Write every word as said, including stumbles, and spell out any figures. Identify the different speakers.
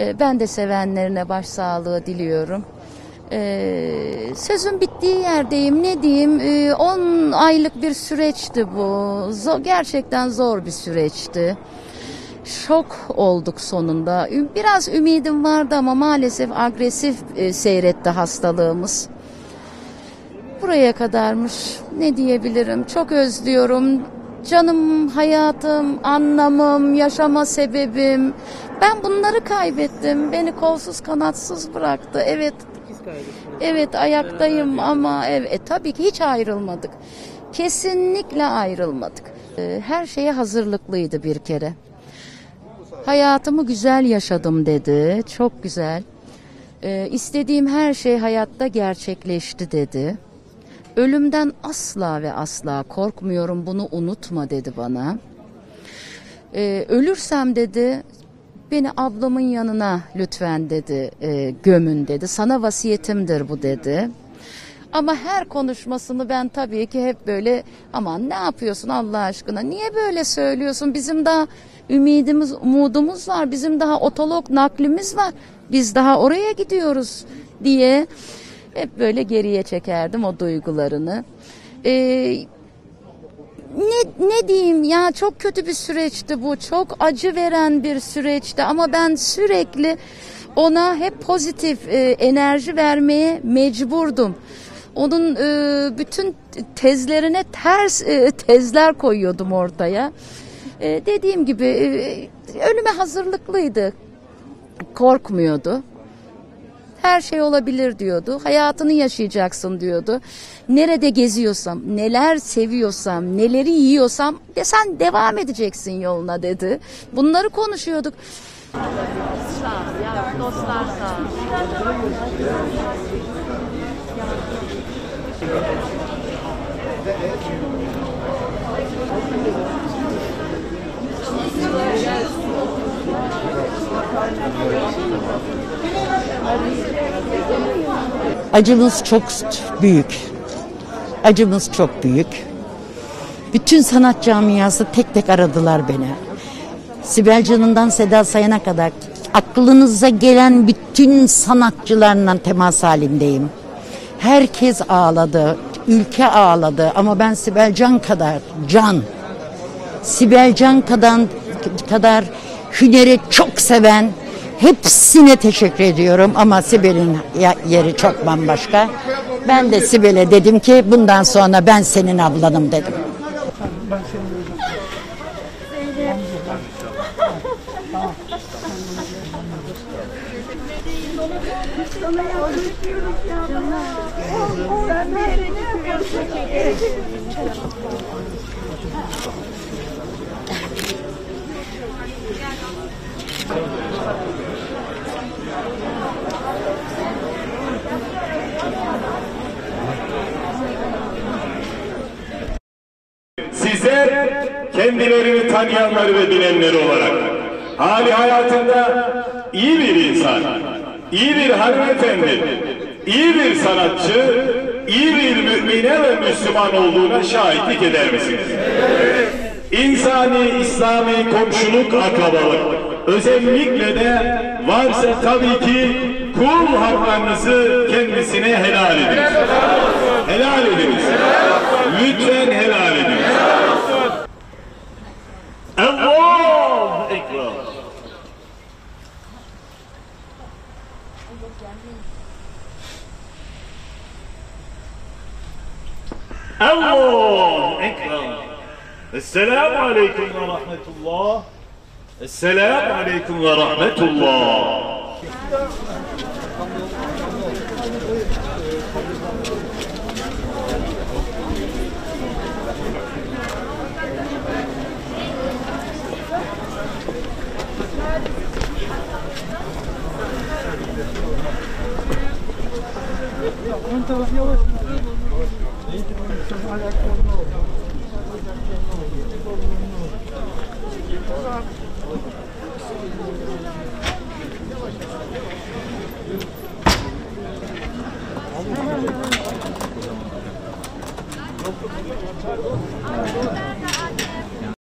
Speaker 1: Ben de sevenlerine başsağlığı diliyorum. Ee, sözün bittiği yerdeyim. Ne diyeyim? on aylık bir süreçti bu. Zor, gerçekten zor bir süreçti. Şok olduk sonunda. Biraz ümidim vardı ama maalesef agresif e, seyretti hastalığımız. Buraya kadarmış. Ne diyebilirim? Çok özlüyorum. Canım, hayatım, anlamım, yaşama sebebim. Ben bunları kaybettim. Beni kolsuz kanatsız bıraktı. Evet. Evet, ayaktayım ama evet, tabii ki hiç ayrılmadık. Kesinlikle ayrılmadık. Her şeye hazırlıklıydı bir kere. Hayatımı güzel yaşadım dedi. Çok güzel. Ee, istediğim her şey hayatta gerçekleşti dedi. Ölümden asla ve asla korkmuyorum, bunu unutma dedi bana. Ee, ölürsem dedi, beni ablamın yanına lütfen dedi, e, gömün dedi. Sana vasiyetimdir bu dedi. Ama her konuşmasını ben tabii ki hep böyle, aman ne yapıyorsun Allah aşkına, niye böyle söylüyorsun, bizim daha ümidimiz, umudumuz var, bizim daha otolog naklimiz var, biz daha oraya gidiyoruz diye hep böyle geriye çekerdim o duygularını. Ee, ne, ne diyeyim ya, çok kötü bir süreçti bu, çok acı veren bir süreçti ama ben sürekli ona hep pozitif e, enerji vermeye mecburdum. Onun e, bütün tezlerine ters e, tezler koyuyordum ortaya. E, dediğim gibi e, ölüme hazırlıklıydı. Korkmuyordu. Her şey olabilir diyordu. Hayatını yaşayacaksın diyordu. Nerede geziyorsam, neler seviyorsam, neleri yiyorsam de sen devam edeceksin yoluna dedi. Bunları konuşuyorduk. Sağ ol ya, dostlar sağ ol.
Speaker 2: Acımız çok büyük. Acımız çok büyük. Bütün sanat camiası tek tek aradılar beni. Sibel Can'ından Seda Sayan'a kadar aklınıza gelen bütün sanatçılarla temas halindeyim. Herkes ağladı, ülke ağladı ama ben Sibel Can kadar can, Sibel Can kadar, kadar hüneri çok seven hepsine teşekkür ediyorum ama Sibel'in yeri çok bambaşka. Ben de Sibel'e dedim ki bundan sonra ben senin ablanım dedim.
Speaker 3: Sizler kendilerini tanıyanları ve bilenleri olarak hali hayatında iyi bir insan, iyi bir hanımefendi, iyi bir sanatçı, iyi bir mümine ve Müslüman olduğuna şahitlik eder misiniz? İnsani, İslami komşuluk, akrabalık, özellikle de varsa tabii ki kul haklarınızı kendisine helal ediniz. Helal ediniz. Lütfen helal ediniz. Allahu Ekber. Allahu Ekber. Esselamu Aleyküm ve Rahmetullah. Esselamu Aleyküm ve Rahmetullah.
Speaker 4: Ön taraf yavaş.
Speaker 5: Thank you.